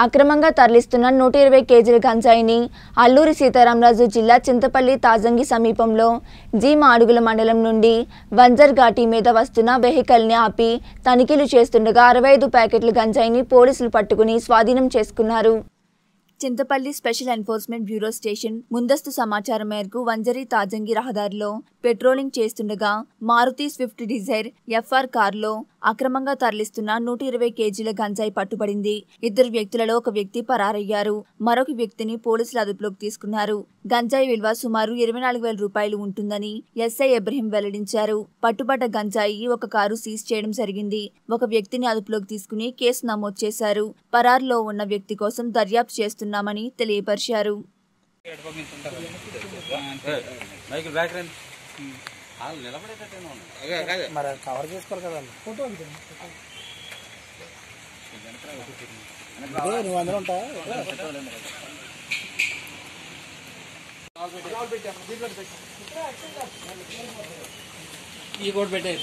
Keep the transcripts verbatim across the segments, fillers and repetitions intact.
అక్రమంగా తరలిస్తున్న నూట ఇరవై కేజీల గంజాయిని అల్లూరి సీతారామరాజు జిల్లా చింతపల్లి తాజంగి సమీపంలో జీ మాడుగుల మండలం నుండి వంజర్ ఘాటి మీద వస్తున్న వెహికల్ని ఆపి తనిఖీలు చేస్తుండగా అరవై ఐదు ప్యాకెట్ల గంజాయిని పోలీసులు పట్టుకుని స్వాధీనం చేసుకున్నారు. Chintapalli special enforcement bureau station ముందస్తు సమాచారం మేరకు వంజరి తాజంగి రహదారిలో పెట్రోలింగ్ చేస్తుండగా మారుతి స్విఫ్ట్ డిజైర్ ఎఫ్ఆర్ కారులో అక్రమంగా తరలిస్తున్న నూట ఇరవై కేజీల గంజాయి పట్టుబడింది. ఇద్దరు వ్యక్తులలో ఒక వ్యక్తి పరారయ్యారు. మరొక వ్యక్తిని పోలీసులు అదుపులోకి తీసుకున్నారు. గంజాయి విలువ సుమారు ఇరవై నాలుగు వేల రూపాయలు ఉంటుందని ఎస్ఐ ఇబ్రహీం వెల్లడించారు. పట్టుబడ్డ గంజాయి ఒక కారు సీజ్ చేయడం జరిగింది. ఒక వ్యక్తిని అదుపులోకి తీసుకుని కేసు నమోదు చేశారు. పరారులో ఉన్న వ్యక్తి కోసం దర్యాప్తు చేస్తున్నామని తెలియపరిచారు. కవర్ చేసుకోవాలి కదా నువ్వు అందరూ ఉంటా ఈ కోడ్ పెట్టే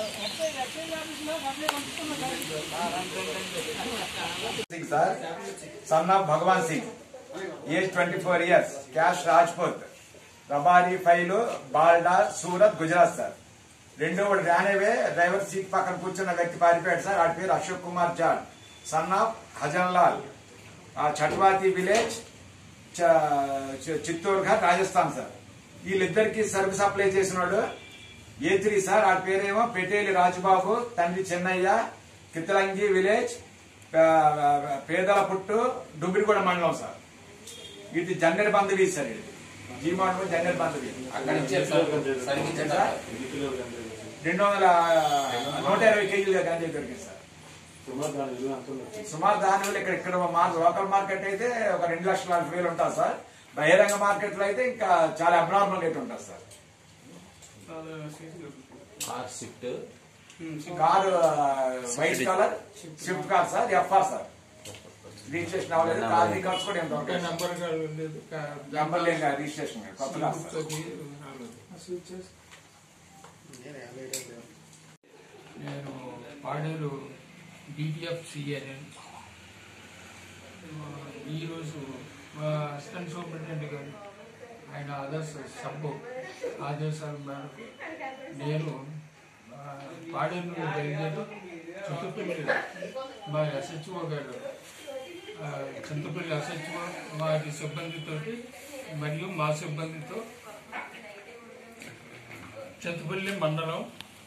sir son of Bhagwan Singh age twenty four years कैश राजपूत रबारी फैल बाल्डा सूरत गुजरात सर रेंडो रानेवे ड्राइवर सीट पక్కన కూర్చున్న వ్యక్తి పారిపోయాడు సార్. వాడి పేరు అశోక్ కుమార్ జాడ్ సన్ ఆఫ్ హజన్ లాల్ చట్వాతి విలేజ్ చిత్తూరు ఘాట్ రాజస్థాన్ సార్. వీళ్ళిద్దరికి సర్వీస్ అప్లై చేసినాడు ఏ త్రీ సార్. వాడి పేరేమో పెటేలి రాజుబాబు తండ్రి చెన్నయ్య కిత్తలంగి విలేజ్ పేదల పుట్టు డుబ్బిరిగూడ మండలం సార్. ఇది జన్నెర బంధువి సార్. ఇది జీ మండలం జన్నెర బంధువి రెండు వందల నూట ఇరవై కేజీలుగా గంజాయి దొరికింది సార్. సుమారు దాని వల్ల ఇక్కడ ఇక్కడ లోకల్ మార్కెట్ అయితే ఒక రెండు లక్షల నలభై వేలు ఉంటుంది సార్. బహిరంగ మార్కెట్ లో అయితే ఇంకా చాలా అబ్నార్మల్ రేట్ ఉంటుంది sir. Car white colour swift car sir FR sir. Registration అవ్వలేదు. కార్ రికార్డ్స్ కూడా ఏం దొరకలేదు. నంబర్ లేదు రిజిస్ట్రేషన్ కొత్త కార్ సార్. నేను పాడేరు డిటిఎఫ్ సిఏని ఈరోజు అసిస్టెంట్ సూపరింటెండెంట్ గారు ఆయన ఆదర్శ సబ్బు ఆదేశాల మేరకు నేను పాడేరు బయలుదేరి చింతపల్లి మా ఎస్హెచ్ఓ గారు చింతపల్లి ఎస్హెచ్ఓ వారి సిబ్బందితో మరియు మా సిబ్బందితో చింతపల్లి మండలం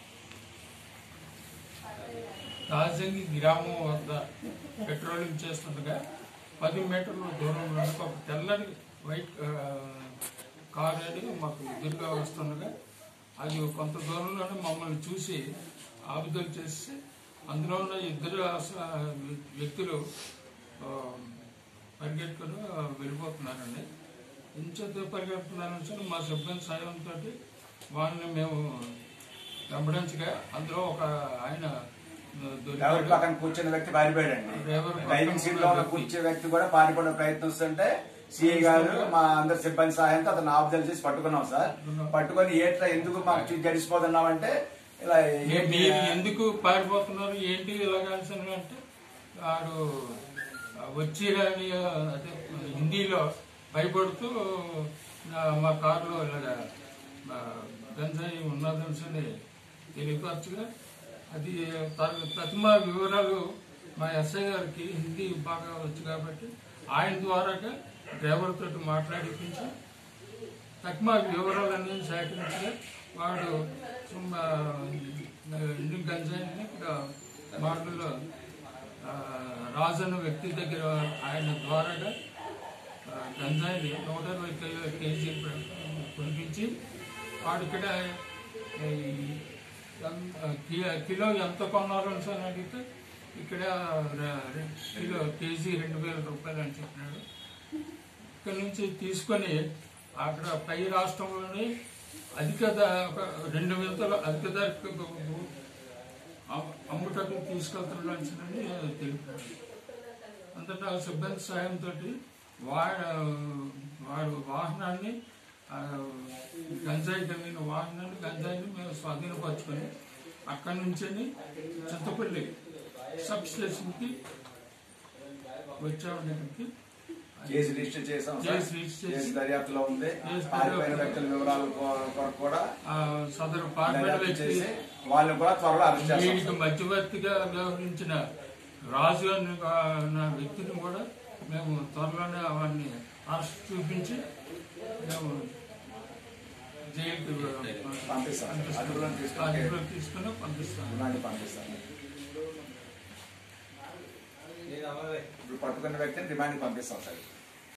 తాజంగి గ్రామం వద్ద పెట్రోలింగ్ చేస్తుండగా పది మీటర్ల దూరంలో ఒక తెల్లని వైట్ కార్ అనేది మాకు ఎదురుగా వస్తుండగా అది కొంత దూరంలోనే మమ్మల్ని చూసి ఆపుదల చేసి అందులో ఉన్న ఇద్దరు వ్యక్తులు పరిగెట్టుకుని వెళ్ళిపోతున్నారండి. ఇంచెంత పరిగెడుతున్నారని మా సిబ్బంది సాయంతో వాళ్ళని మేము వెంబడించగా అందులో ఒక ఆయన డ్రైవర్ పక్కన కూర్చున్న వ్యక్తి పారిపోయాడండి. డ్రైవింగ్ సీట్ లో ఉన్న కూర్చే వ్యక్తి కూడా పారిపోవడం ప్రయత్నిస్తుంటే సిఐ గారు మా అందరి సిబ్బంది సహాయంతో అతను ఆపుదల చేసి పట్టుకున్నాం సార్. పట్టుకొని ఏట్లా ఎందుకు మాకు గడిచిపోతున్నామంటే ఇలా ఎందుకు పారిపోతున్నారు ఏంటి ఇలాగాల్సిన అంటే వాడు వచ్చి అదే హిందీలో భయపడుతూ మా కారులో ఇలాగా గంజాయి ఉన్నదని తెలియపరచుగా అది ప్రతిమా వివరాలు మా ఎస్ఐ గారికి హిందీ బాగా వచ్చు కాబట్టి ఆయన ద్వారాగా డ్రైవర్ తోటి మాట్లాడిపించి తక్కువ వివరాలన్నీ సేకరించగా వాడు ఇండియన్ గంజాయిని మాటల్లో రాజన్న వ్యక్తి దగ్గర ఆయన ద్వారాగా గంజాయిని నూట ఇరవై కేజీ కురిపించి వాడు ఇక్కడ కిలో ఎంత కొన్నారు అని అడిగితే ఇక్కడ కిలో కేజీ రెండు వేల రూపాయలు అని చెప్పినాడు. ఇక్కడ నుంచి తీసుకొని అక్కడ పై రాష్ట్రంలోని అధిక రెండు వింతలు అధిక ధరకు అమ్ముటకు తీసుకెళ్తున్నాడని తెలిపాడు. అంతటా సిబ్బంది సాయంతో వాడు వాహనాన్ని గంజాయి కలిగిన వాహనాన్ని గంజాయిని మేము స్వాధీనపరచుకొని అక్కడి నుంచి చింతపల్లి సబ్ స్టేషన్కి వచ్చాము ఇక్కడికి. కేసు రిజిస్టర్ చేసాం సార్. కేసు రిజిస్టర్ చేసి కేసు దర్యాప్తులో ఉంది. కేసు పారిపోయిన వ్యక్తుల వివరాలు కొరకు కూడా ఆ సదరు పార్టీ దర్యాప్తు వ్యక్తి చేసి వాళ్ళని కూడా త్వరలో అరెస్ట్ చేస్తాం దీనికి సార్. మధ్యవర్తిగా వ్యవహరించిన రాజు అనే నా వ్యక్తిని కూడా మేము త్వరలోనే అవన్నీ అరెస్ట్ చూపించి మేము జైలుకి పంపిస్తాం. అదుపులోకి తీసుకొని అదుపులోకి తీసుకుని పంపిస్తాం. రిమాండ్కి పంపిస్తాం. ఇప్పుడు పట్టుకున్న వ్యక్తిని రిమాండ్కి పంపిస్తాం సార్.